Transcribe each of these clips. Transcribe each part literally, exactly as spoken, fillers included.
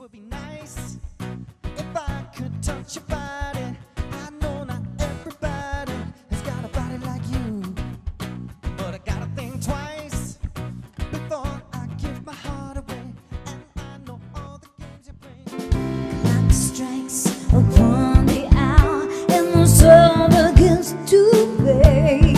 would be nice if I could touch your body. I know not everybody has got a body like you, but I gotta think twice before I give my heart away. And I know all the games you play. Clock strikes upon the hour, and there's other gifts to pay.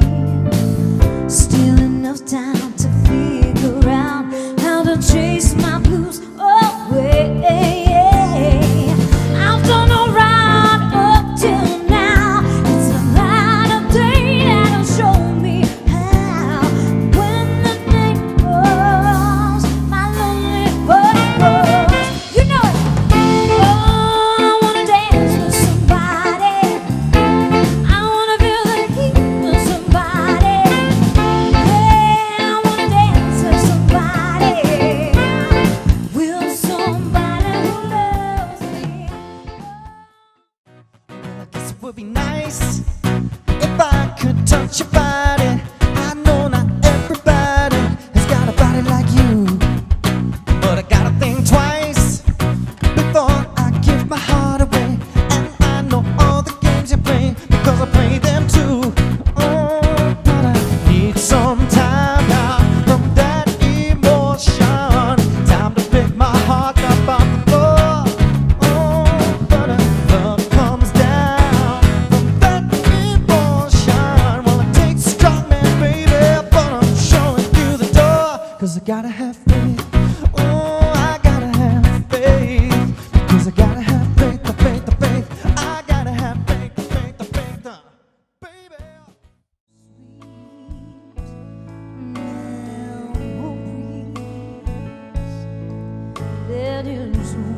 Still enough time to figure out how to chase my blues away. I've done alright up till now. It's the light of day that'll show me how. When the night falls, my lonely heart falls. You know it. Oh, I wanna dance with somebody. I wanna feel the heat with somebody. Hey, I wanna dance with somebody. Will somebody who loves me. I guess it would be nice if I could touch your body. I know not everybody has got a body like you, but I gotta think twice before I give my heart away. And I know all the games you play because I play them too. Oh, but I need some time now from that emotion. Time to pick my heart up off the floor. Oh, but uh, love comes down from that emotion. Well, it takes a strong man, baby, but I'm showing you the door. Cause I gotta have faith. Oh, I gotta have faith. Because I gotta have faith, the faith, the faith. I gotta have faith, the faith, the faith, uh, baby. Memories that is